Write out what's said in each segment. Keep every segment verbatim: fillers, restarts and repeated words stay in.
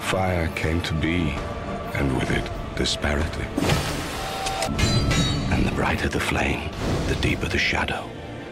Fire came to be, and with it, disparity. And the brighter the flame, the deeper the shadow.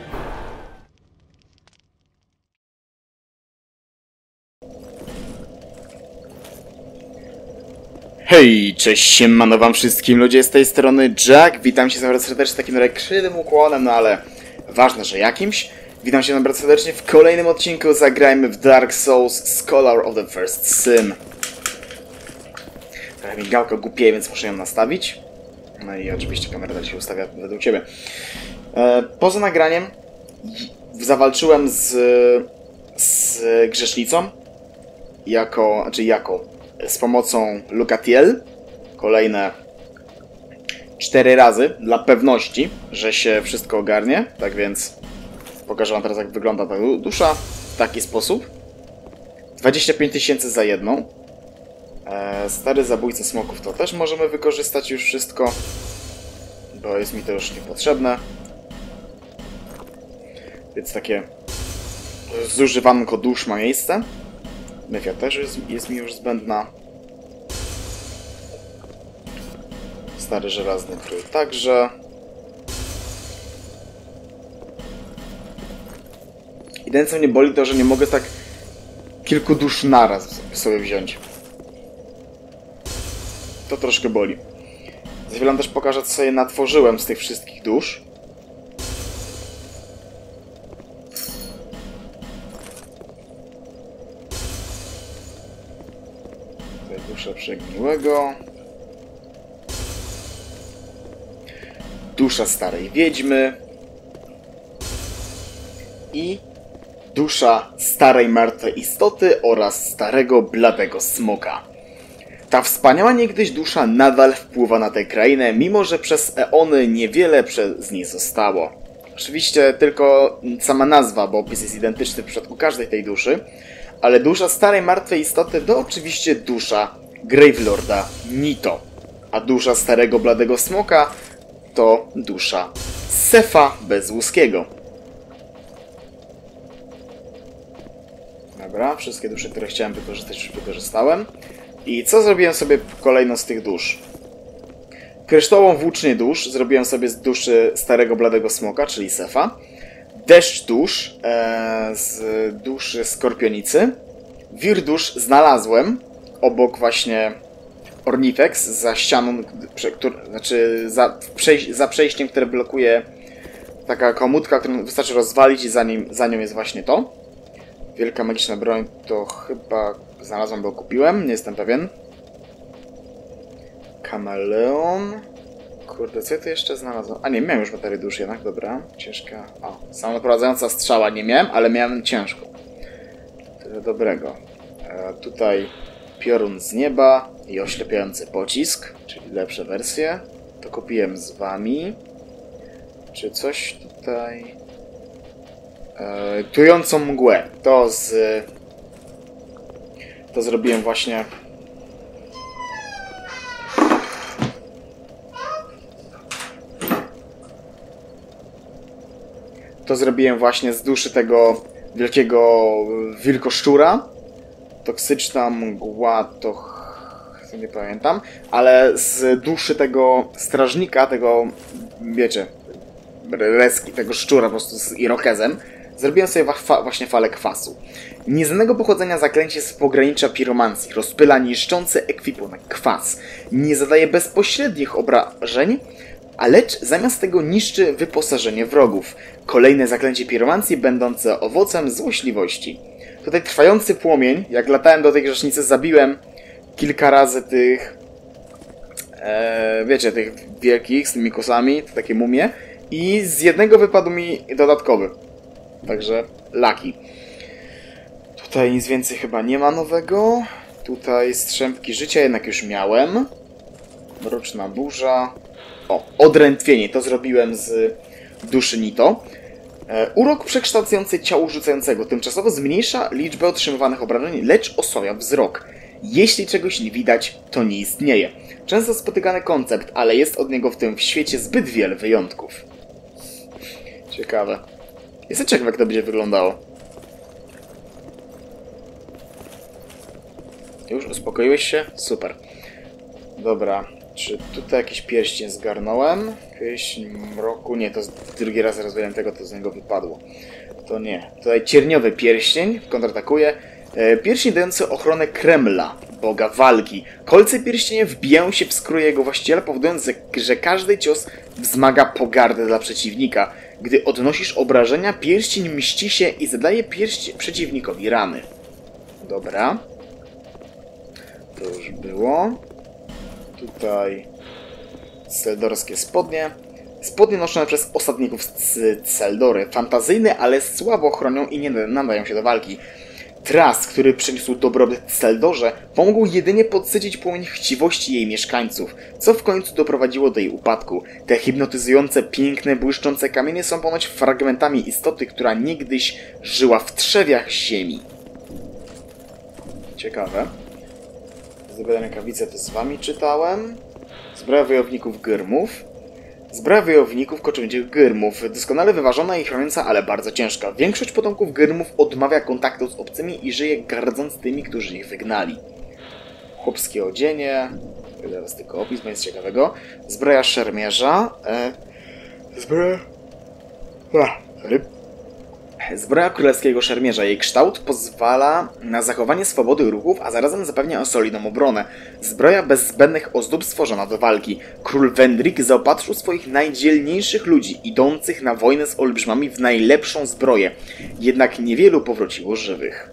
Hej, cześć, siemano wam wszystkim ludzie, z tej strony Jack. Witam się bardzo serdecznie z takim krzywym ukłonem, no ale ważne, że jakimś. Witam się bardzo serdecznie w kolejnym odcinku. Zagrajmy w Dark Souls Scholar of the First Sin. Trochę mi gałka głupieje, więc muszę ją nastawić. No i oczywiście kamera dalej się ustawia według ciebie. E, poza nagraniem zawalczyłem z, z grzesznicą. Jako, znaczy jako, z pomocą Lucatiel. Kolejne cztery razy, dla pewności, że się wszystko ogarnie. Tak więc pokażę wam teraz, jak wygląda ta dusza w taki sposób. dwadzieścia pięć tysięcy za jedną. E, stary zabójca smoków to też możemy wykorzystać już wszystko, bo jest mi to już niepotrzebne. Więc takie zużywanko dusz ma miejsce. Mefia też jest, jest mi już zbędna. Stary żelazny król także. Jedyne co mnie boli to, że nie mogę tak kilku dusz naraz sobie wziąć. To troszkę boli. Za chwilę też pokażę, co sobie natworzyłem z tych wszystkich dusz. Tutaj dusza przegniłego. Dusza starej wiedźmy. I dusza starej martwej istoty oraz starego bladego smoka. Ta wspaniała niegdyś dusza nadal wpływa na tę krainę, mimo że przez eony niewiele z niej zostało. Oczywiście tylko sama nazwa, bo opis jest identyczny w przypadku każdej tej duszy, ale dusza starej martwej istoty to oczywiście dusza Gravelorda Nito, a dusza starego bladego smoka to dusza Sefa Bezłuskiego. Dobra, wszystkie dusze, które chciałem wykorzystać, już wykorzystałem. I co zrobiłem sobie kolejno z tych dusz? Kryształową włócznię dusz zrobiłem sobie z duszy starego bladego smoka, czyli Sefa. Deszcz dusz e, z duszy skorpionicy. Wir dusz znalazłem obok właśnie Ornifex, za ścianą, który, znaczy za, przejś za przejściem, które blokuje taka komutka, którą wystarczy rozwalić i za, nim, za nią jest właśnie to. Wielka magiczna broń to chyba znalazłem, bo kupiłem, nie jestem pewien. Kameleon. Kurde, co ja tu jeszcze znalazłem? A nie, miałem już baterię dusz jednak, dobra. Ciężka. O, samonaprowadzająca strzała nie miałem, ale miałem ciężką. Tyle dobrego. E, tutaj piorun z nieba i oślepiający pocisk, czyli lepsze wersje. To kupiłem z wami. Czy coś tutaj... E, tującą mgłę. To z... To zrobiłem właśnie... To zrobiłem właśnie z duszy tego wielkiego wilkoszczura. Toksyczna mgła to... nie pamiętam. Ale z duszy tego strażnika, tego... wiecie... reski, tego szczura po prostu z irokezem. Zrobiłem sobie fa właśnie falę kwasu. Nieznanego pochodzenia zaklęcie z pogranicza piromancji. Rozpyla niszczący ekwipunek kwas. Nie zadaje bezpośrednich obrażeń, a lecz zamiast tego niszczy wyposażenie wrogów. Kolejne zaklęcie piromancji będące owocem złośliwości. Tutaj trwający płomień. Jak latałem do tej grzesznicy, zabiłem kilka razy tych... E, wiecie, tych wielkich z tymi kosami, takie mumie. I z jednego wypadł mi dodatkowy. Także lucky. Tutaj nic więcej chyba nie ma nowego. Tutaj strzępki życia jednak już miałem. Mroczna burza. O, odrętwienie. To zrobiłem z duszy Nito. E, urok przekształcający ciało rzucającego. Tymczasowo zmniejsza liczbę otrzymywanych obrażeń, lecz osłabia wzrok. Jeśli czegoś nie widać, to nie istnieje. Często spotykany koncept, ale jest od niego w tym świecie zbyt wiele wyjątków. Ciekawe. Jestem ciekaw, jak to będzie wyglądało. Już uspokoiłeś się? Super. Dobra. Czy tutaj jakiś pierścień zgarnąłem? Pieśń mroku? Nie, to drugi raz rozwijałem tego, to z niego wypadło. To nie. Tutaj cierniowy pierścień. Kontratakuje. E, pierścień dający ochronę Kremla, boga walki. Kolce pierścienia wbijają się w skórę jego właściciela, powodując, że każdy cios wzmaga pogardę dla przeciwnika. Gdy odnosisz obrażenia, pierścień mści się i zadaje pierścień przeciwnikowi rany. Dobra. To już było. Tutaj celdorskie spodnie. Spodnie noszone przez osadników z Celdory. Fantazyjne, ale słabo chronią i nie nadają się do walki. Tras, który przyniósł dobrobyt Celdorze, pomógł jedynie podsycić płomień chciwości jej mieszkańców, co w końcu doprowadziło do jej upadku. Te hipnotyzujące, piękne, błyszczące kamienie są ponoć fragmentami istoty, która niegdyś żyła w trzewiach ziemi. Ciekawe. Zdobyłem rękawice, to z wami czytałem. Zbroja wojowników Gyrmów. Zbroja wojowników koczowniczych Gyrmów. Doskonale wyważona i chroniąca, ale bardzo ciężka. Większość potomków Gyrmów odmawia kontaktu z obcymi i żyje gardząc tymi, którzy ich wygnali. Chłopskie odzienie. Zaraz tylko opis, bo jest ciekawego. Zbroja szermierza. E... Zbroja... A, sorry. Zbroja królewskiego szermierza. Jej kształt pozwala na zachowanie swobody ruchów, a zarazem zapewnia solidną obronę. Zbroja bez zbędnych ozdób stworzona do walki. Król Wendrik zaopatrzył swoich najdzielniejszych ludzi, idących na wojnę z olbrzymami, w najlepszą zbroję. Jednak niewielu powróciło żywych.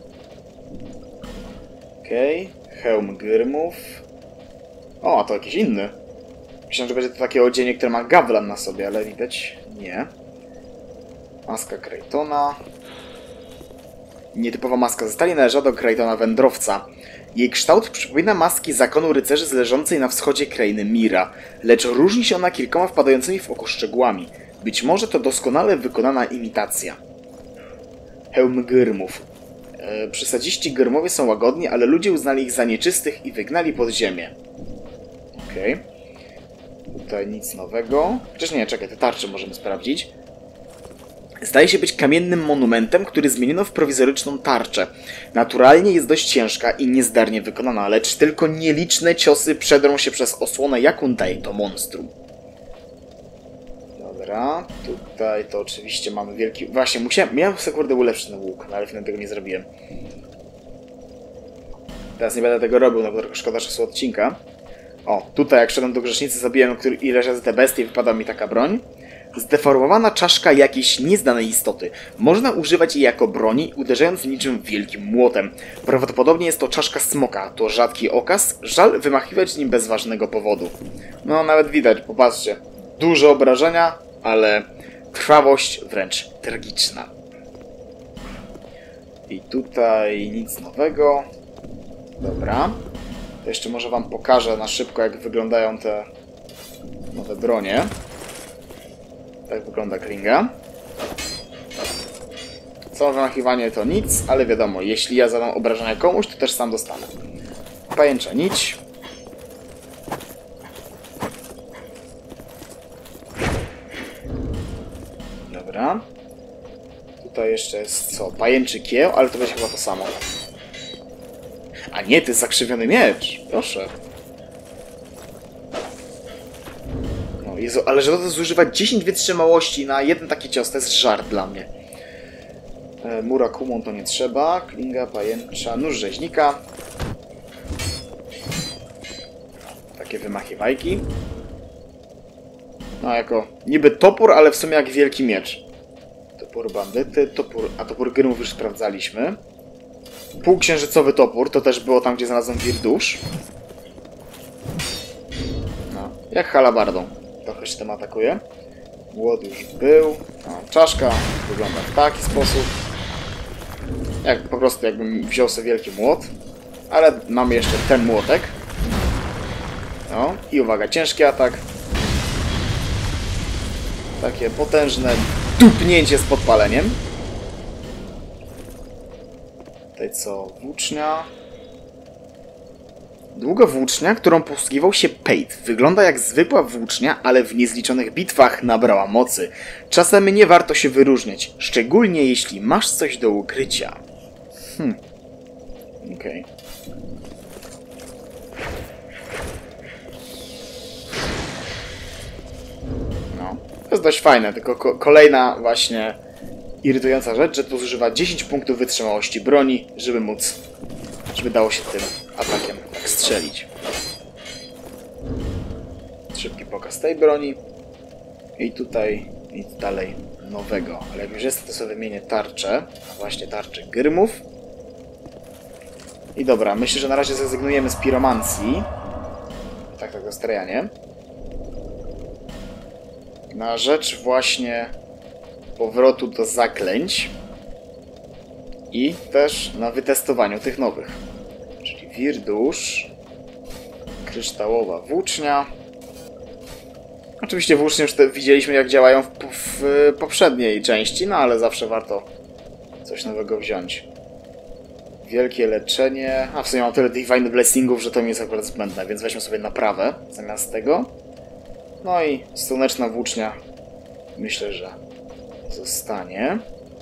Okej. Okay. Hełm Gyrmów. O, a to jakiś inny. Myślałem, że będzie to takie odzienie, które ma gawlan na sobie, ale widać nie. Maska Kraytona. Nietypowa maska ze stali należała do Kraytona Wędrowca. Jej kształt przypomina maski zakonu rycerzy z leżącej na wschodzie krainy Mira, lecz różni się ona kilkoma wpadającymi w oko szczegółami. Być może to doskonale wykonana imitacja. Hełm Gyrmów. E, Przesadziści Gyrmowie są łagodni, ale ludzie uznali ich za nieczystych i wygnali pod ziemię. Okej. Okay. Tutaj nic nowego. Chociaż nie, czekaj, te tarcze możemy sprawdzić. Zdaje się być kamiennym monumentem, który zmieniono w prowizoryczną tarczę. Naturalnie jest dość ciężka i niezdarnie wykonana, lecz tylko nieliczne ciosy przedrą się przez osłonę, jaką daje to monstrum. Dobra, tutaj to oczywiście mamy wielki... Właśnie, musiałem... miałem sobie kurde ulepszyć ten łuk, no ale wtedy tego nie zrobiłem. Teraz nie będę tego robił, no bo trochę szkoda czasu odcinka. O, tutaj jak szedłem do grzesznicy, zabiłem ileś razy te bestie, wypada mi taka broń. Zdeformowana czaszka jakiejś nieznanej istoty. Można używać jej jako broni, uderzając niczym wielkim młotem. Prawdopodobnie jest to czaszka smoka. To rzadki okaz. Żal wymachiwać nim bez ważnego powodu. No, nawet widać, popatrzcie. Duże obrażenia, ale krwawość wręcz tragiczna. I tutaj nic nowego. Dobra. To jeszcze może wam pokażę na szybko, jak wyglądają te nowe bronie. Tak wygląda klinga. Samo wymachiwanie to nic, ale wiadomo, jeśli ja zadam obrażenia komuś, to też sam dostanę. Pajęcza nić. Dobra. Tutaj jeszcze jest co? Pajęczy kieł, ale to będzie chyba to samo. A nie, to jest zakrzywiony miecz. Proszę. Jezu, ale że to zużywać dziesięć wytrzymałości na jeden taki cios, to jest żart dla mnie. E, Murakumon to nie trzeba. Klinga, pajęcza, nóż rzeźnika. Takie wymachiwajki. No jako niby topór, ale w sumie jak wielki miecz. Topór bandyty, topór... A topór Gyrmów już sprawdzaliśmy. Półksiężycowy topór, to też było tam, gdzie znalazłem Wirdusz. No, jak halabardą. Trochę się tam atakuje. Łód już był. No, czaszka wygląda w taki sposób. Jak po prostu jakbym wziął sobie wielki młot. Ale mamy jeszcze ten młotek. No i uwaga, ciężki atak. Takie potężne dupnięcie z podpaleniem. Tutaj co? Włócznia. Długa włócznia, którą posługiwał się Pate. Wygląda jak zwykła włócznia, ale w niezliczonych bitwach nabrała mocy. Czasem nie warto się wyróżniać, szczególnie jeśli masz coś do ukrycia. Hmm. Okej. Okay. To jest dość fajne, tylko ko kolejna właśnie irytująca rzecz, że tu zużywa dziesięć punktów wytrzymałości broni, żeby móc, żeby dało się tym atakiem tak strzelić. Szybki pokaz tej broni. I tutaj nic dalej nowego. Ale jak już jest, to sobie wymienię tarczę. A właśnie tarczę Grymów. I dobra, myślę, że na razie zrezygnujemy z piromancji. Tak, tak, dostrajanie. Na rzecz właśnie powrotu do zaklęć. I też na wytestowaniu tych nowych. Czyli Wirdusz, kryształowa włócznia. Oczywiście włócznie już te widzieliśmy, jak działają w, w, w poprzedniej części, no ale zawsze warto coś nowego wziąć. Wielkie leczenie. A w sumie mam tyle Divine Blessingów, że to mi jest akurat zbędne, więc weźmy sobie naprawę zamiast tego. No i słoneczna włócznia. Myślę, że zostanie.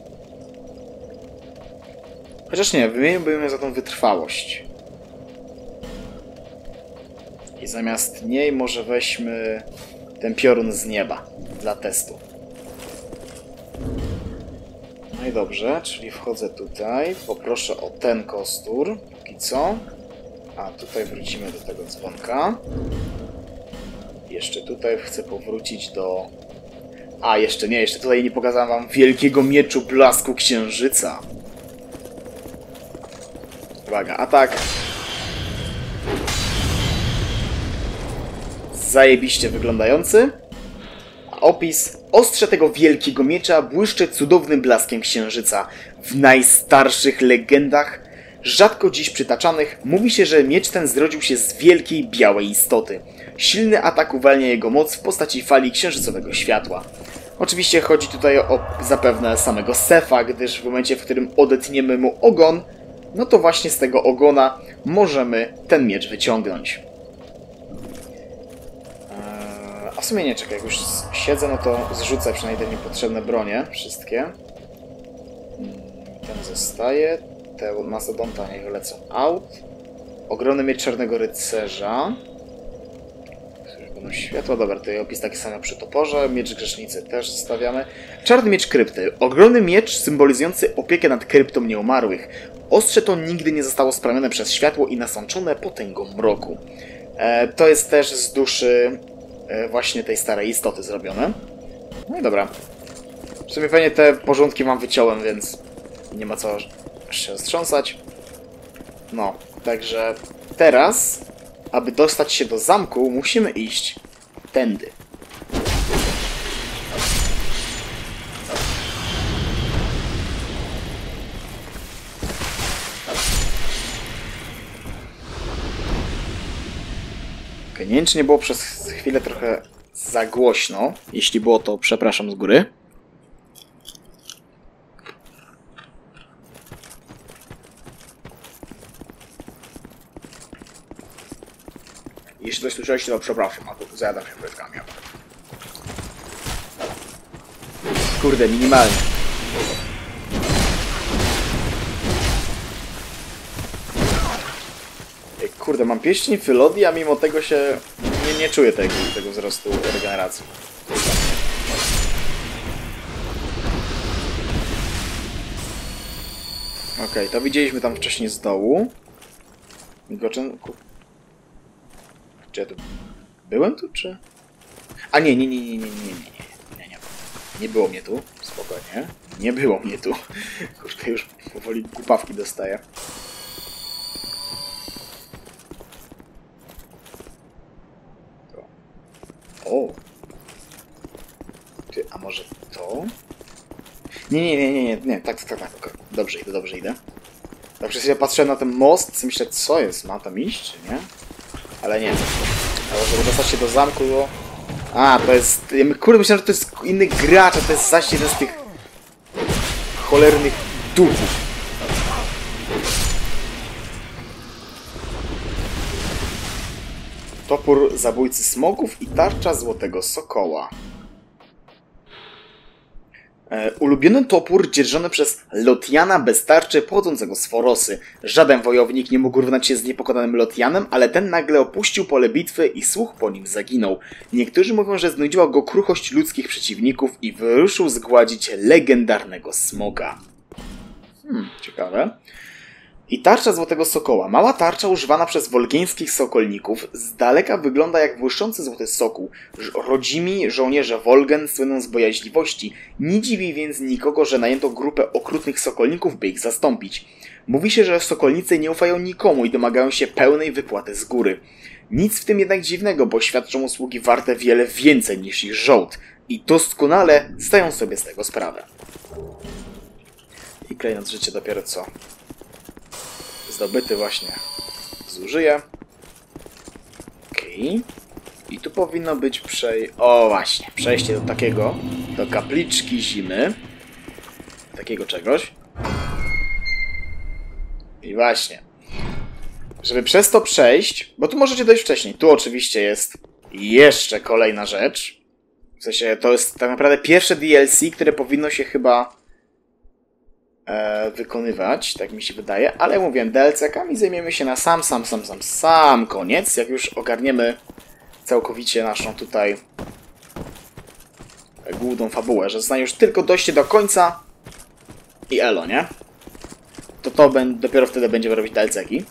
Chociaż nie, wymieniłbym za tą wytrwałość. I zamiast niej może weźmy ten piorun z nieba dla testu. No i dobrze, czyli wchodzę tutaj, poproszę o ten kostur, póki co. A tutaj wrócimy do tego dzwonka. Jeszcze tutaj chcę powrócić do... A, jeszcze nie, jeszcze tutaj nie pokazałem wam wielkiego mieczu blasku księżyca. Uwaga, atak. Zajebiście wyglądający. A opis: ostrze tego wielkiego miecza błyszczy cudownym blaskiem księżyca. W najstarszych legendach, rzadko dziś przytaczanych, mówi się, że miecz ten zrodził się z wielkiej białej istoty. Silny atak uwalnia jego moc w postaci fali księżycowego światła. Oczywiście chodzi tutaj o zapewne samego Sefa, gdyż w momencie, w którym odetniemy mu ogon, no to właśnie z tego ogona możemy ten miecz wyciągnąć. A w sumie nie, czekaj, jak już siedzę, no to zrzucę przynajmniej te niepotrzebne bronie, wszystkie. Ten zostaje, te mastodonta niech lecą out. Ogromny miecz czarnego rycerza. Będą światła, dobra, to jest opis taki sam jak przy toporze. Miecz grzesznicy też zostawiamy. Czarny miecz krypty. Ogromny miecz symbolizujący opiekę nad kryptą nieumarłych. Ostrze to nigdy nie zostało sprawione przez światło i nasączone potęgą mroku. E, to jest też z duszy e, właśnie tej starej istoty zrobione. No i dobra. W sumie pewnie te porządki wam wyciąłem, więc nie ma co się wstrząsać. No, także teraz, aby dostać się do zamku, musimy iść tędy. Okay, nie wiem, czy nie było przez chwilę trochę za głośno. Jeśli było, to przepraszam z góry. Jeśli coś słyszeliście, to przepraszam, a tu zjadam się frytkami. Kurde, minimalnie. Ej, kurde, mam pieściń Fylodii, a mimo tego się nie, nie czuję tego, tego wzrostu regeneracji. Okej, okay, to widzieliśmy tam wcześniej z dołu. Goczyn... Czy ja tu... Byłem tu, czy... A nie, nie, nie, nie, nie, nie, nie, nie, nie, nie było mnie tu, spokojnie, nie było mnie tu. Kurde, już powoli głupawki dostaję. To. O! Ty, a może to? Nie, nie, nie, nie, nie, nie, tak, tak, tak, tak, dobrze idę, dobrze idę. Tak przez chwilę patrzę na ten most i myślę, co jest, ma tam iść, czy nie? Ale nie. Ale żeby dostać się do zamku, to... A, to jest... Kurde, myślałem, że to jest inny gracz, a to jest zaś jeden z tych... cholernych duchów. Topór zabójcy smogów i tarcza złotego sokoła. E, ulubiony topór dzierżony przez Lotiana bez tarczy pochodzącego z Forosy. Żaden wojownik nie mógł równać się z niepokonanym Lotianem, ale ten nagle opuścił pole bitwy i słuch po nim zaginął. Niektórzy mówią, że znudziła go kruchość ludzkich przeciwników i wyruszył zgładzić legendarnego smoga. Hmm, ciekawe. I tarcza Złotego Sokoła. Mała tarcza używana przez wolgieńskich sokolników z daleka wygląda jak błyszczący złoty sokół. Rodzimi żołnierze Wolgen słyną z bojaźliwości. Nie dziwi więc nikogo, że najęto grupę okrutnych sokolników, by ich zastąpić. Mówi się, że sokolnicy nie ufają nikomu i domagają się pełnej wypłaty z góry. Nic w tym jednak dziwnego, bo świadczą usługi warte wiele więcej niż ich żołd. I doskonale zdają sobie z tego sprawę. I klejnot życie dopiero co zdobyty właśnie zużyję. Okej. Okay. I tu powinno być przej... O właśnie, przejście do takiego, do kapliczki zimy. Takiego czegoś. I właśnie. Żeby przez to przejść, bo tu możecie dojść wcześniej. Tu oczywiście jest jeszcze kolejna rzecz. W sensie to jest tak naprawdę pierwsze D L C, które powinno się chyba E, wykonywać, tak mi się wydaje, ale jak mówiłem, D L C-kami zajmiemy się na sam, sam, sam, sam, sam koniec, jak już ogarniemy całkowicie naszą tutaj główną fabułę, że zostanie już tylko dojście do końca i elo, nie? To to ben, dopiero wtedy będziemy robić D L C-ki.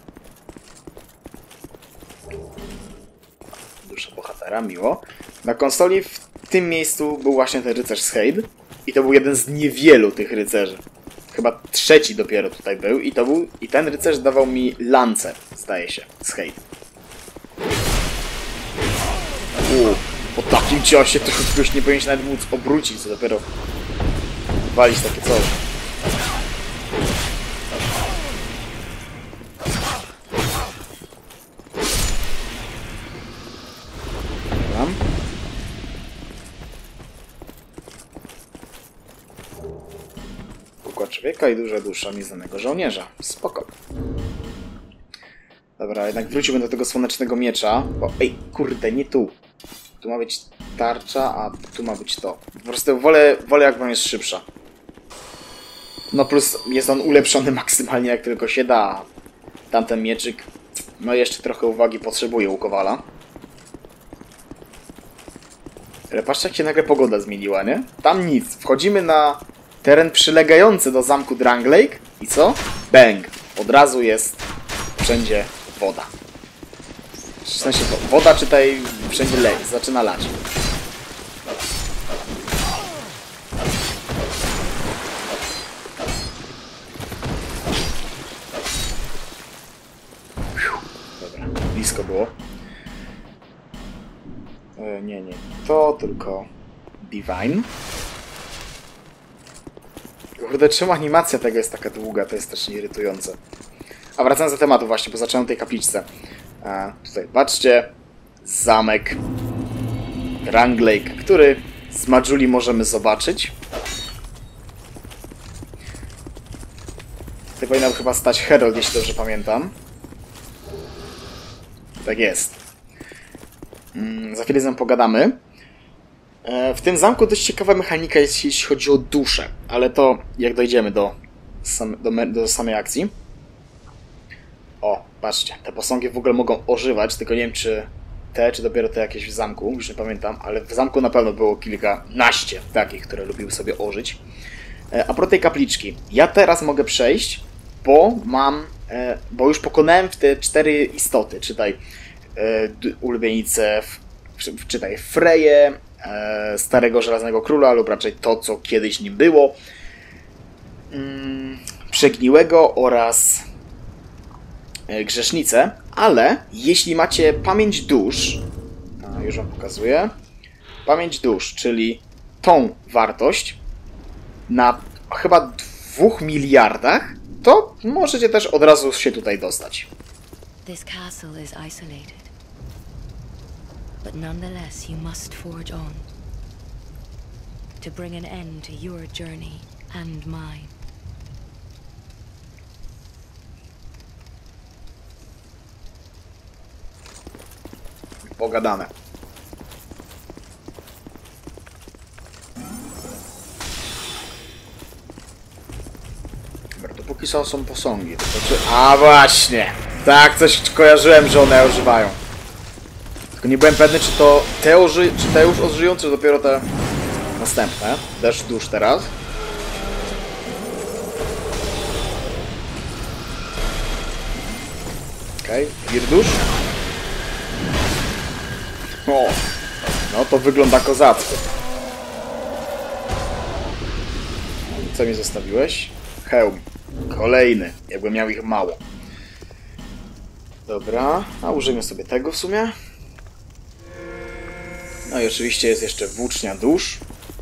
Dusza bohatera, miło. Na konsoli w tym miejscu był właśnie ten rycerz z Hade i to był jeden z niewielu tych rycerzy. Chyba trzeci dopiero tutaj był i to był i ten rycerz dawał mi lance, zdaje się, z Hade. Uuu, po takim ciosie to już nie powinien się nawet móc obrócić, co dopiero walić takie coś. Tam. Człowieka i duża dusza nieznanego żołnierza. Spoko. Dobra, jednak wróciłbym do tego słonecznego miecza, bo... Ej, kurde, nie tu. Tu ma być tarcza, a tu ma być to. Po prostu wolę, wolę jak wam jest szybsza. No plus jest on ulepszony maksymalnie jak tylko się da. Tamten mieczyk, no jeszcze trochę uwagi potrzebuje u Kowala. Ale patrzcie, jak się nagle pogoda zmieniła, nie? Tam nic. Wchodzimy na teren przylegający do zamku Drangleic i co? Bang! Od razu jest wszędzie woda. W sensie to woda, czy tutaj wszędzie lej, zaczyna lać. Dobra, blisko było. E, nie, nie. To tylko Divine. Kurde, czemu animacja tego jest taka długa? To jest też irytujące. A wracając do tematu właśnie, bo zacząłem tej kapliczce. A, tutaj patrzcie. Zamek Drangleic, który z Majuli możemy zobaczyć. Tutaj powinien chyba stać Herald, jeśli dobrze pamiętam. Tak jest. Mm, za chwilę z nią pogadamy. W tym zamku dość ciekawa mechanika jest, jeśli chodzi o duszę, ale to jak dojdziemy do, sam, do, do samej akcji. O, patrzcie, te posągi w ogóle mogą ożywać, tylko nie wiem czy te, czy dopiero te jakieś w zamku, już nie pamiętam, ale w zamku na pewno było kilkanaście takich, które lubiły sobie ożyć. A propos tej kapliczki, ja teraz mogę przejść, bo mam, bo już pokonałem w te cztery istoty, czytaj ulubienicę, czytaj Freję, Starego Żelaznego Króla, lub raczej to, co kiedyś nim było, Przegniłego oraz Grzesznicę, ale jeśli macie pamięć dusz, a już wam pokazuję, pamięć dusz, czyli tą wartość na chyba dwóch miliardach, to możecie też od razu się tutaj dostać. This castle is isolated. But nonetheless, you must forge on to bring an end to your journey and mine. Pogadane. Dobra, dopóki są, są posągi. To znaczy... A właśnie! Tak, coś kojarzyłem, że one używają. Tylko nie byłem pewny, czy to te, oży... czy te już ożyją, czy dopiero te następne. Deszcz dusz teraz. Okej, okay. Wirdusz. O! No to wygląda kozacko. Co mi zostawiłeś? Hełm. Kolejny. Jakby miał ich mało. Dobra. A użyjmy sobie tego w sumie. No i oczywiście jest jeszcze włócznia dusz.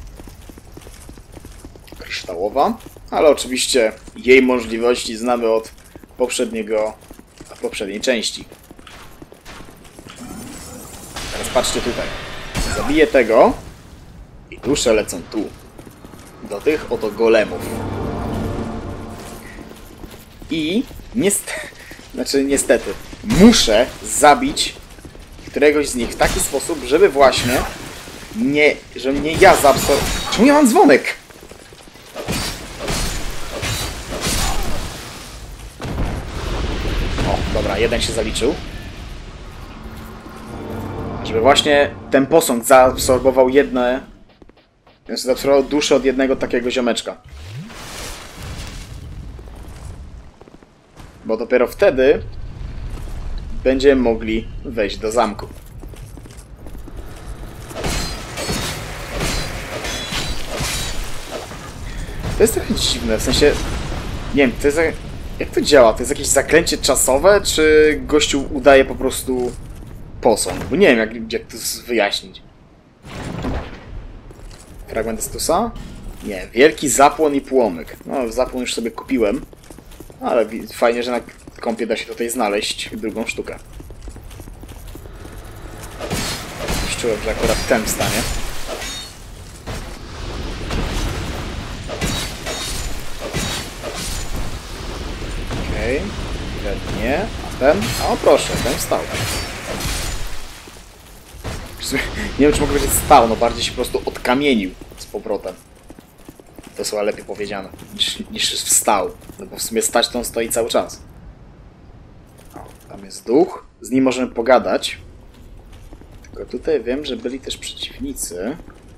Kryształowa. Ale oczywiście jej możliwości znamy od poprzedniego... od poprzedniej części. Teraz patrzcie tutaj. Zabiję tego i dusze lecą tu. Do tych oto golemów. I niestety, znaczy niestety, muszę zabić któregoś z nich w taki sposób, żeby właśnie nie, że mnie ja zaabsorbuję. Czemu ja mam dzwonek? O, dobra, jeden się zaliczył. Żeby właśnie ten posąg zaabsorbował jedne... Więc zaabsorbował duszę od jednego takiego ziomeczka. Bo dopiero wtedy będziemy mogli wejść do zamku. To jest trochę dziwne, w sensie... Nie wiem, to jest... Jak to działa? To jest jakieś zaklęcie czasowe, czy gościu udaje po prostu posąg? Bo nie wiem, jak, jak to wyjaśnić. Fragment Estusa? Nie, wielki zapłon i płomyk. No, zapłon już sobie kupiłem. Ale fajnie, że na kompie da się tutaj znaleźć drugą sztukę. Już czułem, że akurat ten wstanie. Okej, okay. Ten nie, a ten? O proszę, ten wstał. Nie wiem, czy mogę powiedzieć stał, no bardziej się po prostu odkamienił z powrotem. To słowa lepiej powiedziane, niż, niż wstał. No bo w sumie stać to on stoi cały czas. O, tam jest duch. Z nim możemy pogadać. Tylko tutaj wiem, że byli też przeciwnicy.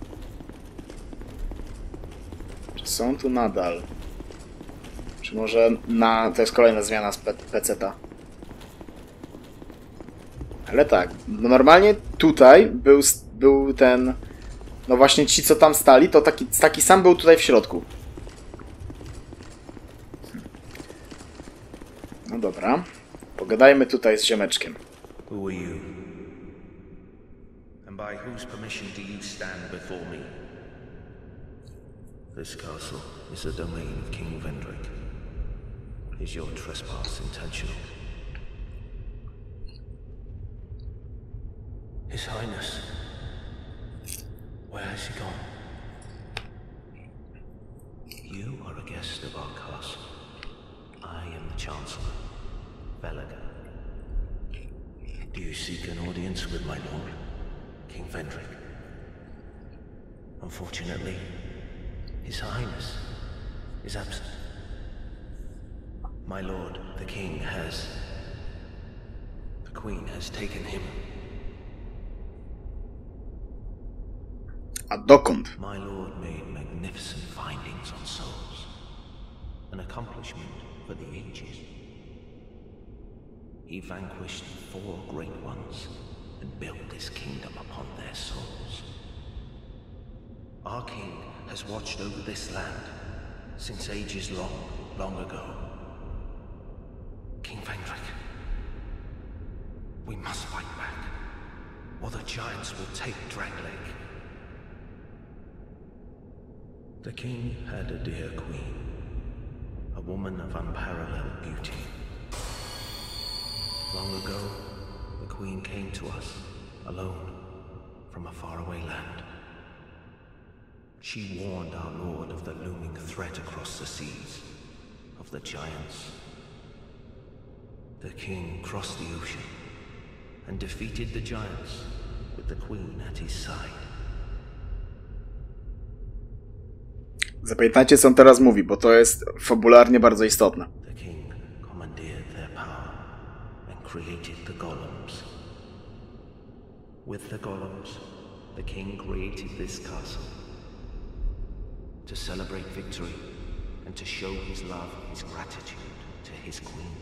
Czy są tu nadal? Czy może na... To jest kolejna zmiana z peceta. Ale tak, no normalnie tutaj był, był ten... No właśnie ci, co tam stali, to taki, taki sam był tutaj w środku. No dobra. Pogadajmy tutaj z ziomeczkiem. Who are you? And by whose permission do you stand before me? This castle is the domain of King Vendrick. Is your trespass intentional? His Highness, where has he gone? You are a guest of our castle. I am the Chancellor, Velaga. Do you seek an audience with my lord, King Vendrick? Unfortunately, His Highness is absent. My lord, the King, has... The Queen has taken him. A dokąd? My lord made magnificent findings on souls. An accomplishment for the ages. He vanquished four great ones and built this kingdom upon their souls. Our king has watched over this land since ages long, long ago. King Vendrick, we must fight back, or the giants will take Drangleic. The king had a dear queen, a woman of unparalleled beauty. Long ago, the queen came to us, alone, from a faraway land. She warned our lord of the looming threat across the seas, of the giants. The king crossed the ocean and defeated the giants with the queen at his side. Zapamiętajcie, co on teraz mówi, bo to jest fabularnie bardzo istotne. The king commandeered their power and created the golems. With the golems, the king created this castle to celebrate victory and to show his love, his gratitude to his queen.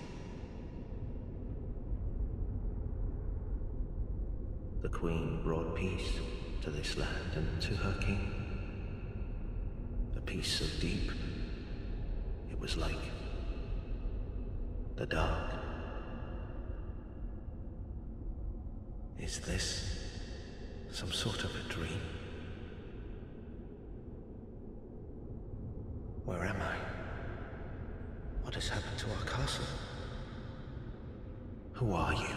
The queen brought peace to this land and to her king. A peace so deep, it was like the dark. Is this some sort of a dream? Where am I? What has happened to our castle? Who are you?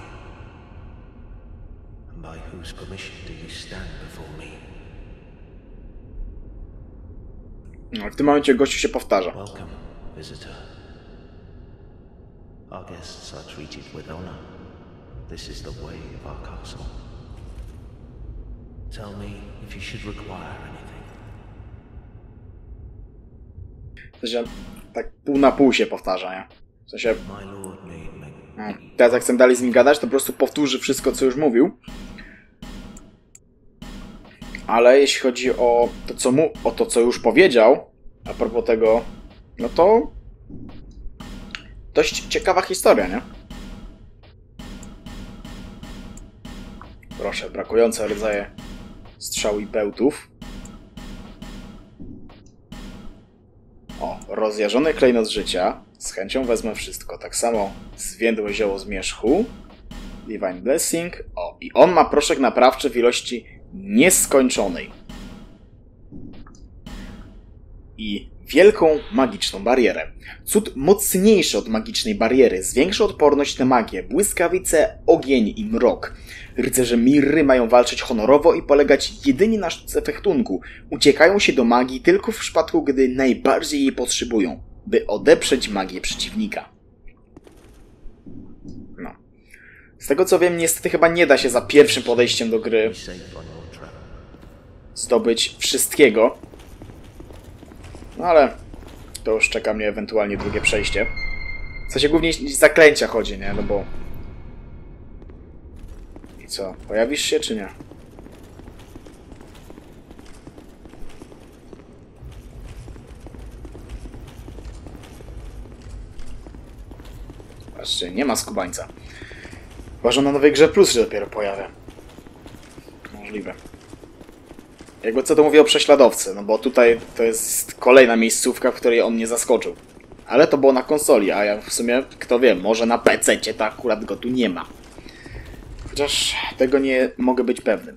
And by whose permission do you stand before me? No, w tym momencie gościu się powtarza. Welcome, visitor. Our guests are treated with honor. This is the way of our castle. Tell me if you should require anything. W sensie, tak pół na pół się powtarza, nie? W sensie, My lord made no, teraz jak chcę dalej z nim gadać, to po prostu powtórzy wszystko, co już mówił. Ale jeśli chodzi o to, co mu, o to, co już powiedział, a propos tego, no to dość ciekawa historia, nie? Proszę, brakujące rodzaje strzał i bełtów. O, rozjażony klejnot życia. Z chęcią wezmę wszystko. Tak samo zwiędłe zioło zmierzchu. Divine Blessing. O, i on ma proszek naprawczy w ilości nieskończonej. I wielką magiczną barierę. Cud mocniejszy od magicznej bariery. Zwiększa odporność na magię, błyskawice, ogień i mrok. Rycerze Mirry mają walczyć honorowo i polegać jedynie na sztuce fechtunku. Uciekają się do magii tylko w przypadku, gdy najbardziej jej potrzebują, by odeprzeć magię przeciwnika. No. Z tego co wiem, niestety chyba nie da się za pierwszym podejściem do gry zdobyć wszystkiego. No ale to już czeka mnie ewentualnie drugie przejście. W sensie głównie zaklęcia chodzi, nie? No bo... I co? Pojawisz się, czy nie? Patrzcie, nie ma skubańca. Uważam, na nowej grze plus się dopiero pojawia. Możliwe. Jakby co to mówię o prześladowcy, no bo tutaj to jest kolejna miejscówka, w której on mnie zaskoczył. Ale to było na konsoli, a ja w sumie, kto wie, może na pececie to akurat go tu nie ma. Chociaż tego nie mogę być pewnym.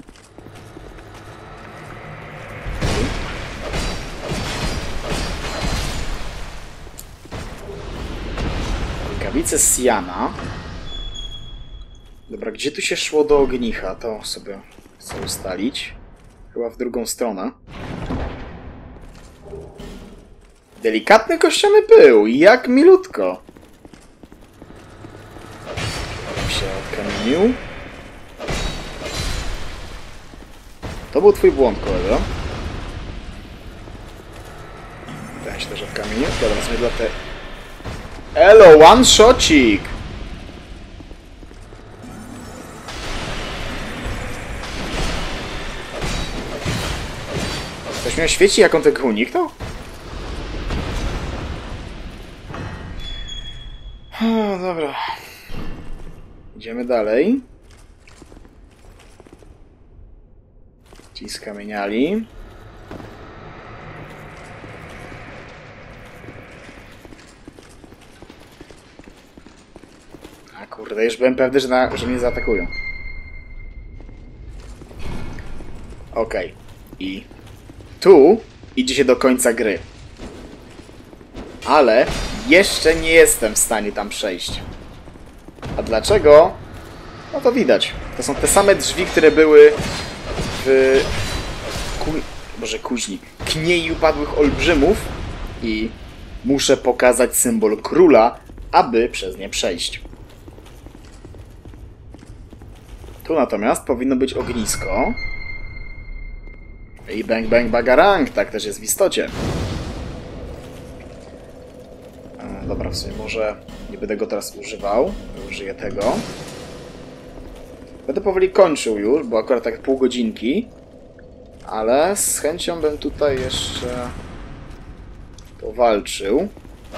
Rękawice Siana. Dobra, gdzie tu się szło do ognicha? To sobie chcę ustalić. Chyba w drugą stronę. Delikatny kościany pył. Jak milutko. Tak się odkamienił. To był twój błąd, kolego. Ten się też odkamienił. Dobra, sobie dla te... Elo, one shotcik! Ktoś mnie świeci, jak on tego uniknął? O, dobra. Idziemy dalej. Ci skamieniali. A kurde, już byłem pewny, że, na, że mnie zaatakują. Okej. Okay. I tu idzie się do końca gry. Ale jeszcze nie jestem w stanie tam przejść. A dlaczego? No to widać. To są te same drzwi, które były w... Ku... Boże, kuźni. Kniei upadłych olbrzymów. I muszę pokazać symbol króla, aby przez nie przejść. Tu natomiast powinno być ognisko. I bang bang bagarang, tak też jest w istocie. dobra, w sumie może nie będę go teraz używał. Użyję tego. Będę powoli kończył już, bo akurat tak pół godzinki. Ale z chęcią bym tutaj jeszcze powalczył.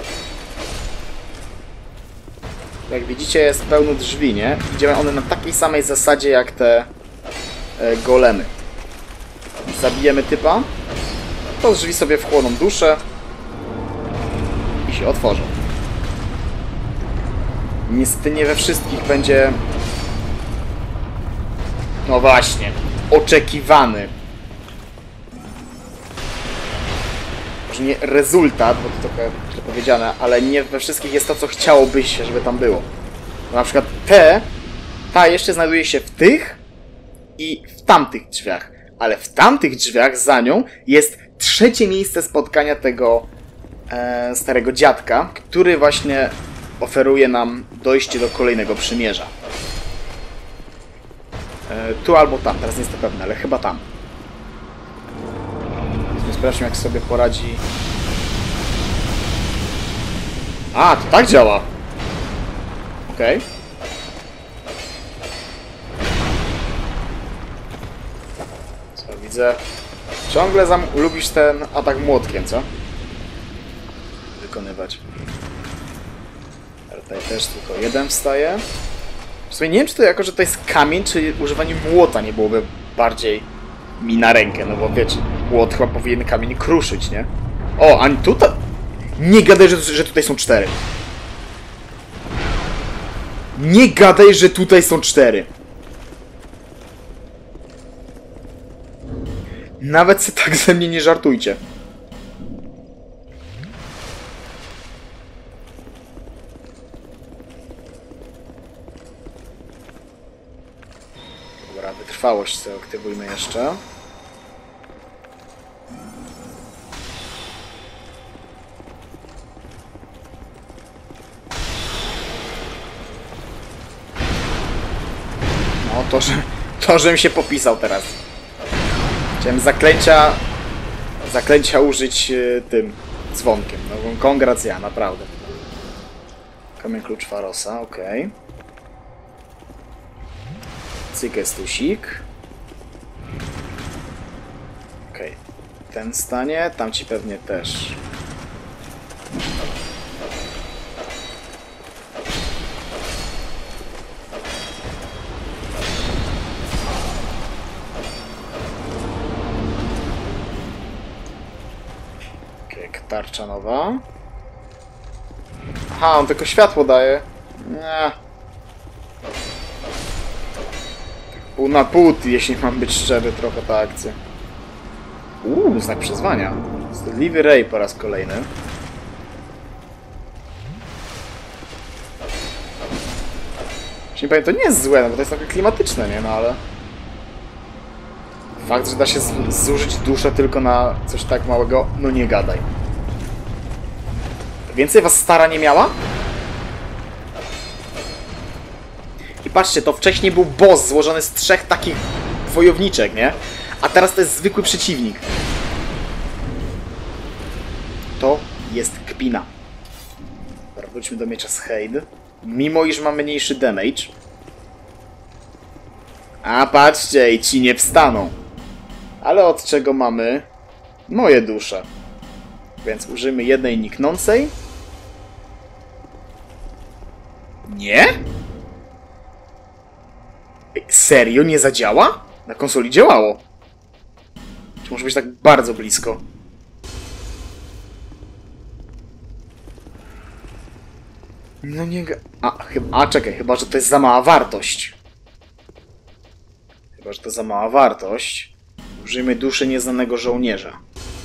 Jak widzicie, jest pełno drzwi, nie? Działają one na takiej samej zasadzie jak te e, golemy. Zabijemy typa, to drzwi sobie wchłoną duszę i się otworzą. Niestety nie we wszystkich będzie... No właśnie, oczekiwany. Może nie rezultat, bo to trochę źle powiedziane, ale nie we wszystkich jest to, co chciałoby się, żeby tam było. No, na przykład te, ta jeszcze znajduje się w tych i w tamtych drzwiach. Ale w tamtych drzwiach za nią jest trzecie miejsce spotkania tego e, starego dziadka, który właśnie oferuje nam dojście do kolejnego przymierza. E, tu albo tam, teraz nie jestem pewny, ale chyba tam. Sprawdźmy, jak sobie poradzi... A, to tak działa! Okej. Okay. Co widzę? Ciągle zam... lubisz ten atak młotkiem, co? Wykonywać. Ale tutaj też tylko jeden wstaje. W sumie nie wiem, czy to jako, że to jest kamień, czy używanie młota nie byłoby bardziej mi na rękę, no bo wiecie, młot chyba powinien kamień kruszyć, nie? O, a tutaj... Nie gadaj, że, że tutaj są cztery. Nie gadaj, że tutaj są cztery. Nawet se tak ze mnie nie żartujcie. Dobra, wytrwałość sobie aktywujmy jeszcze. No to, że... To, żebym się popisał teraz. Chciałem zaklęcia... Zaklęcia użyć y, tym dzwonkiem. No, kongracja, naprawdę. Kamień klucz Farosa, okej. Okay. Cykestusik. Okej. Okay. Ten stanie, tamci pewnie też. Tarcza nowa. Aha, on tylko światło daje. Nie. Pół na pół, jeśli mam być szczery, trochę ta akcja. Uuu, znak przyzwania. Zdradliwy Ray po raz kolejny. Jeśli powiem, to nie jest złe, no bo to jest takie klimatyczne, nie? No ale... Fakt, że da się zużyć duszę tylko na coś tak małego, no nie gadaj. Więcej was stara nie miała? I patrzcie, to wcześniej był boss złożony z trzech takich wojowniczek, nie? A teraz to jest zwykły przeciwnik. To jest kpina. Dobra, wróćmy do miecza z Hade. Mimo iż ma mniejszy damage. A patrzcie, i ci nie wstaną. Ale od czego mamy moje dusze. Więc użyjmy jednej niknącej. Nie? Serio? Nie zadziała? Na konsoli działało. Czy może być tak bardzo blisko? No nie... A, chyba... A, czekaj, chyba, że to jest za mała wartość. Chyba, że to za mała wartość. Użyjmy duszy nieznanego żołnierza.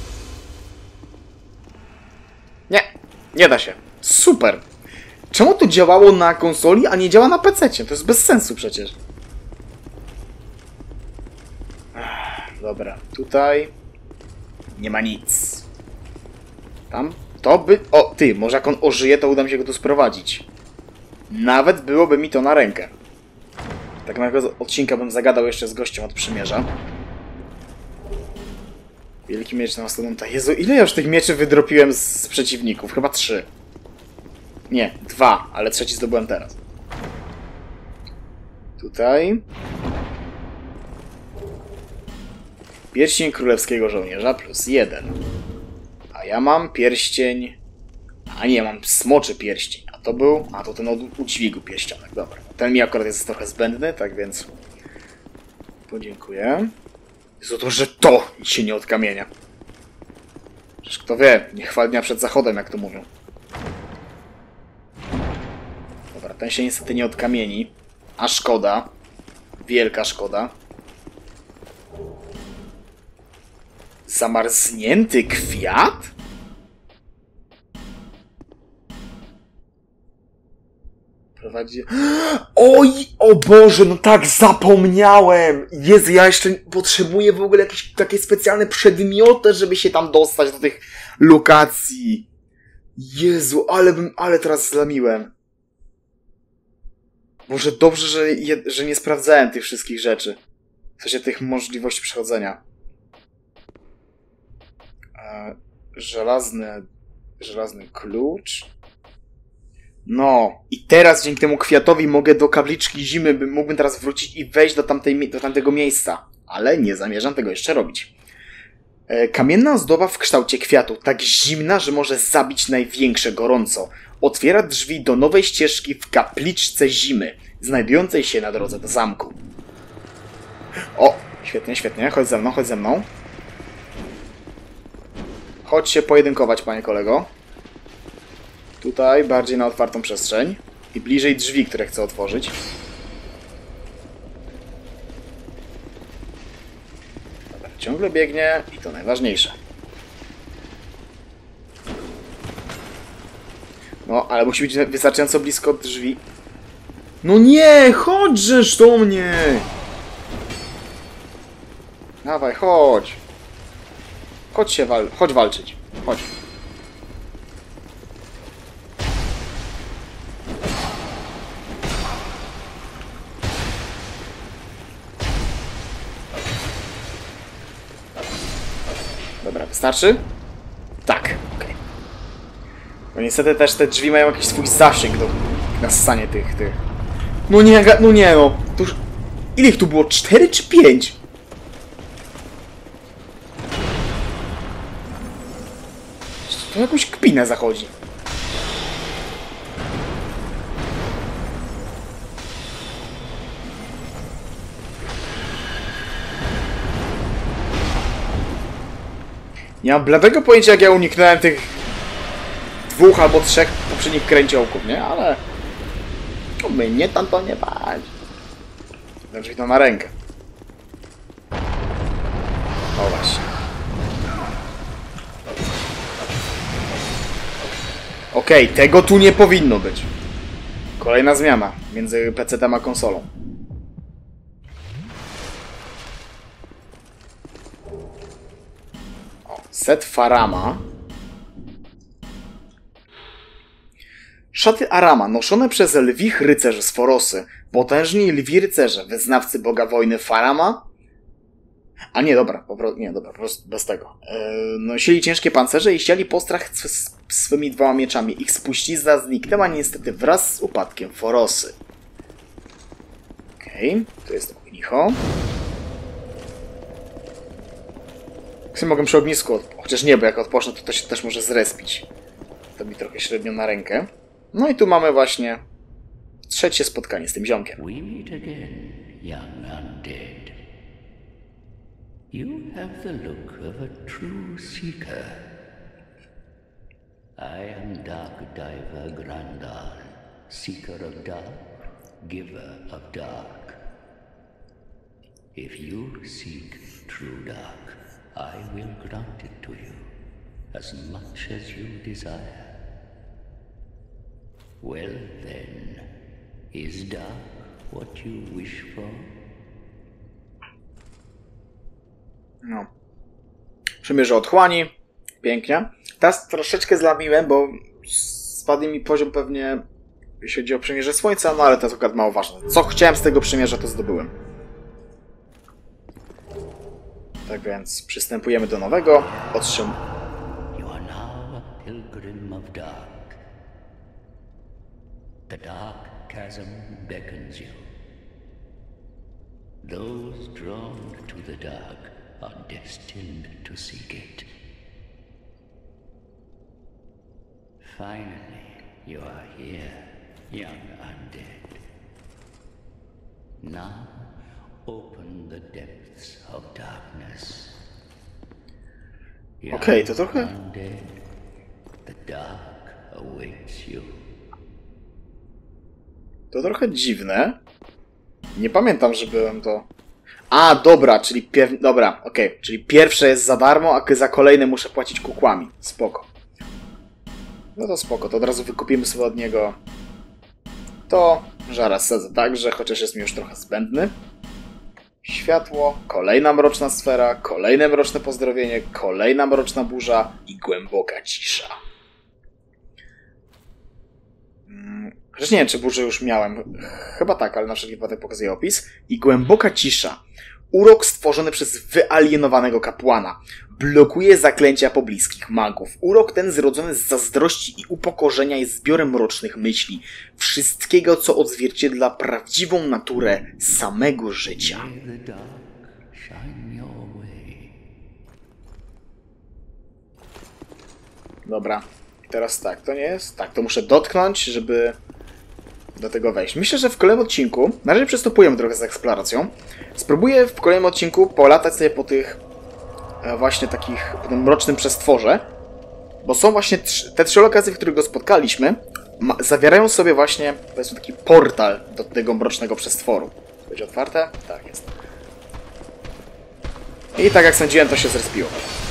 Nie, nie da się. Super. Czemu to działało na konsoli, a nie działa na pececie? To jest bez sensu przecież. Ech, dobra, tutaj nie ma nic. Tam to by... O, ty, może jak on ożyje, to uda mi się go tu sprowadzić. Nawet byłoby mi to na rękę. Tak małego odcinka bym zagadał jeszcze z gościem od przymierza. Wielki miecz na mastodonta. Jezu, ile ja już tych mieczy wydropiłem z przeciwników? Chyba trzy. Nie, dwa, ale trzeci zdobyłem teraz. Tutaj. Pierścień królewskiego żołnierza plus jeden. A ja mam pierścień... A nie, mam smoczy pierścień. A to był... A to ten od udźwigu pierścionek. Dobra. Ten mi akurat jest trochę zbędny, tak więc... Podziękuję. Za to, że to się nie odkamienia. Przecież kto wie, nie chwal dnia przed zachodem, jak to mówią. Dobra, ten się niestety nie odkamieni. A szkoda. Wielka szkoda. Zamarznięty kwiat? Prowadzi... Oj, o Boże, no tak, zapomniałem! Jezu, ja jeszcze potrzebuję w ogóle jakieś takie specjalne przedmioty, żeby się tam dostać do tych lokacji. Jezu, ale bym, ale teraz zlamiłem. Może dobrze, że, je, że nie sprawdzałem tych wszystkich rzeczy. W sensie tych możliwości przechodzenia. E, żelazny... Żelazny klucz... No, i teraz dzięki temu kwiatowi mogę do kapliczki zimy, bym, mógłbym teraz wrócić i wejść do, tamtej, do tamtego miejsca. Ale nie zamierzam tego jeszcze robić. E, kamienna ozdoba w kształcie kwiatu, tak zimna, że może zabić największe gorąco. Otwiera drzwi do nowej ścieżki w kapliczce zimy, znajdującej się na drodze do zamku. O, świetnie, świetnie, chodź ze mną, chodź ze mną. Chodź się pojedynkować, panie kolego. Tutaj bardziej na otwartą przestrzeń. I bliżej drzwi, które chcę otworzyć. Dobra, ciągle biegnie i to najważniejsze. No, ale musi być wystarczająco blisko drzwi. No nie! Chodźżesz do mnie! Dawaj, chodź! Chodź się wal... Chodź walczyć. Chodź. Dobra, wystarczy? Tak, okej. Okay. Bo niestety też te drzwi mają jakiś swój zasięg do nassania tych, tych... No nie, no nie no. To już... Ile ich tu było? Cztery czy pięć? To jakąś kpinę zachodzi. Nie mam bladego pojęcia, jak ja uniknąłem tych dwóch albo trzech poprzednich kręciołków, nie? Ale... No mnie tam to nie bać. Znaczy to na rękę. O właśnie. Okej, okay, tego tu nie powinno być. Kolejna zmiana między pecetem a konsolą. O, set Farama. Szaty Arama noszone przez lwich rycerzy z Forosy. Potężni lwi rycerze, wyznawcy boga wojny Farama. A nie, dobra, po prostu, nie, dobra, po prostu bez tego. Yy, nosili ciężkie pancerze i ściali postrach sw swymi dwoma mieczami. Ich spuścizna zniknęła niestety wraz z upadkiem Forosy. Okej, okay, tu jest ognicho. Chcę mogę przy ognisku, chociaż nie, bo jak odpocznę, to to się też może zrespić. To mi trochę średnio na rękę. No i tu mamy właśnie trzecie spotkanie z tym ziomkiem. We meet again, young undead. You have the look of a true seeker. I am Dark Diver Grandal, seeker of dark, giver of dark. If you seek true dark, I will grant it to you, as much as you desire. Well then, is dark what you wish for? No. Przymierze otchłani. Pięknie. Teraz troszeczkę zlamiłem, bo spadł mi poziom pewnie, jeśli chodzi o przymierze słońca, no ale to jest akurat mało ważne. Co chciałem z tego przymierza, to zdobyłem. Tak więc przystępujemy do nowego. Otrzym... You are now a pilgrim of dark. The dark chasm beckons you. Those drawn to the dark are destined to seek it. Finally, you are here, young undead. Now, open the depths of darkness. Okej, okay, to trochę... Undead, the dark awaits you. To trochę dziwne. Nie pamiętam, że byłem to... A, dobra, czyli pier... Dobra, okej. Okay. Czyli pierwsze jest za darmo, a za kolejne muszę płacić kukłami. Spoko. No to spoko, to od razu wykupimy sobie od niego to. Zaraz sadzę także, chociaż jest mi już trochę zbędny. Światło, kolejna mroczna sfera, kolejne mroczne pozdrowienie, kolejna mroczna burza i głęboka cisza. Chociaż nie wiem, czy burzę już miałem. Chyba tak, ale na wszelki wypadek pokazuję opis. I głęboka cisza. Urok stworzony przez wyalienowanego kapłana. Blokuje zaklęcia pobliskich magów. Urok ten zrodzony z zazdrości i upokorzenia jest zbiorem mrocznych myśli. Wszystkiego, co odzwierciedla prawdziwą naturę samego życia. Dobra. Teraz tak, to nie jest? Tak, to muszę dotknąć, żeby do tego wejść. Myślę, że w kolejnym odcinku, na razie przystępujemy trochę z eksploracją, spróbuję w kolejnym odcinku polatać sobie po tych właśnie takich, po tym mrocznym przestworze, bo są właśnie trzy, te trzy lokacje, w których go spotkaliśmy, ma, zawierają sobie właśnie, powiedzmy, taki portal do tego mrocznego przestworu. Będzie otwarte? Tak, jest. I tak jak sądziłem, to się zrespiło.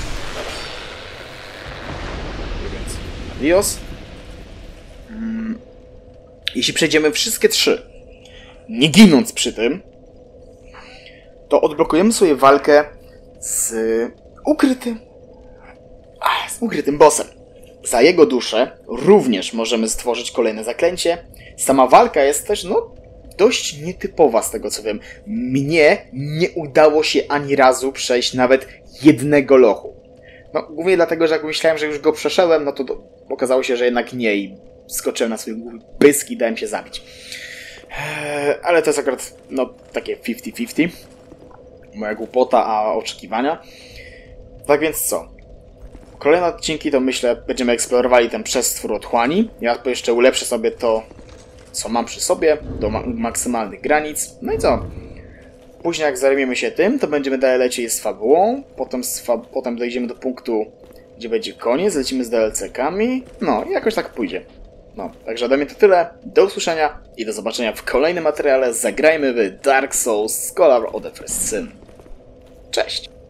Więc adios. Hmm. Jeśli przejdziemy wszystkie trzy, nie ginąc przy tym, to odblokujemy sobie walkę z ukrytym, ach, z ukrytym bossem. Za jego duszę również możemy stworzyć kolejne zaklęcie. Sama walka jest też, no, dość nietypowa z tego co wiem. Mnie nie udało się ani razu przejść nawet jednego lochu. No, głównie dlatego, że jak myślałem, że już go przeszedłem, no to do... okazało się, że jednak nie i skoczyłem na swój głupi pysk i dałem się zabić. Eee, ale to jest akurat, no, takie fifty fifty. Moja głupota, a oczekiwania. Tak więc co? Kolejne odcinki to myślę będziemy eksplorowali ten przestwór otchłani. Ja jeszcze ulepszę sobie to, co mam przy sobie, do ma maksymalnych granic. No i co? Później jak zajmiemy się tym, to będziemy dalej lecieć z fabułą. Potem, z fa potem dojdziemy do punktu, gdzie będzie koniec. Lecimy z D L C-kami. No i jakoś tak pójdzie. No, także ode mnie to tyle. Do usłyszenia i do zobaczenia w kolejnym materiale. Zagrajmy w Dark Souls Scholar of the First Sin. Cześć!